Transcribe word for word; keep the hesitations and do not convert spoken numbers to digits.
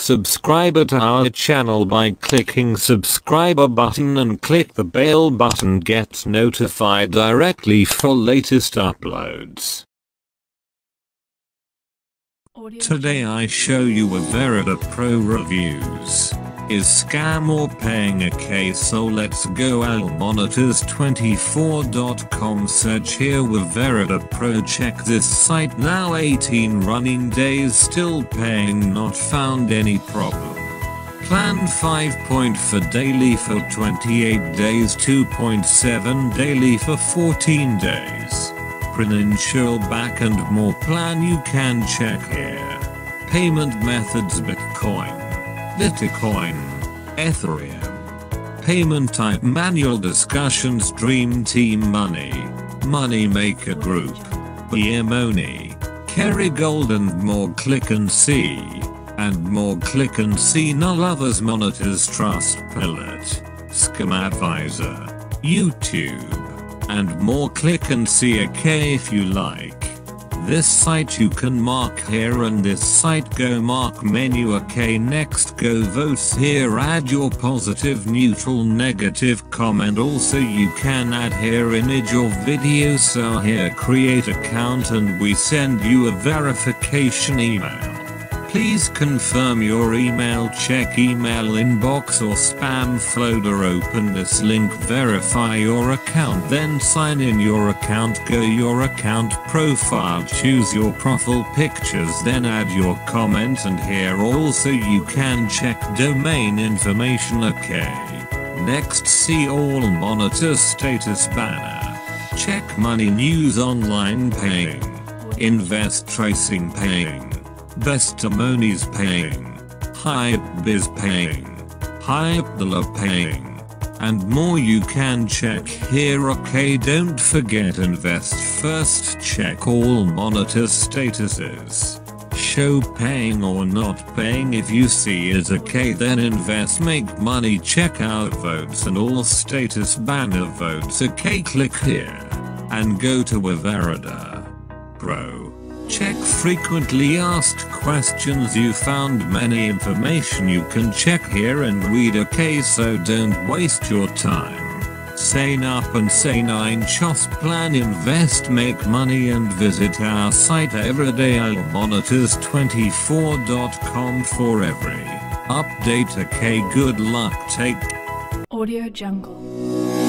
Subscribe to our channel by clicking subscriber button and click the bell button. Get notified directly for latest uploads. Today I show you Waverider dot pro reviews. Is scam or paying a K? So let's go. L monitors twenty-four dot com. Search here Waverider dot pro. Check this site now. eighteen running days still paying, not found any problem. Plan five point four daily for twenty-eight days, two point seven daily for fourteen days. Credential back and more plan you can check here. Payment methods: Bitcoin, Litecoin, Ethereum. Payment type: manual discussions, Dream Team Money, Money Maker Group, Money, Carry Gold and more. Click and see. And more. Click and see. Null others: monitors, Trustpilot, Scam Advisor, YouTube, and more. Click and see. Okay, if you like this site you can mark here, and this site go mark menu. Okay, next go votes here. Add your positive, neutral, negative comment. Also you can add here image or video. So here create account and we send you a verification email. Please confirm your email. Check email inbox or spam folder. Open this link, verify your account, then sign in your account. Go your account profile, choose your profile pictures, then add your comment, and here also you can check domain information. Okay. Next, see all monitor status banner. Check money news, online paying, invest tracing paying, testimonies paying, Hype Biz paying, Hype Dollar paying, and more you can check here. Okay, don't forget invest first. Check all monitor statuses. Show paying or not paying. If you see is okay, then invest, make money. Check out votes and all status banner votes. Okay, click here and go to Waverider dot pro. Check frequently asked questions. You found many information you can check here and read. Okay, so don't waste your time. Sign up and say nine just plan, invest, make money, and visit our site everyday. L monitors twenty-four dot com for every update. Okay, good luck. Take Audio Jungle.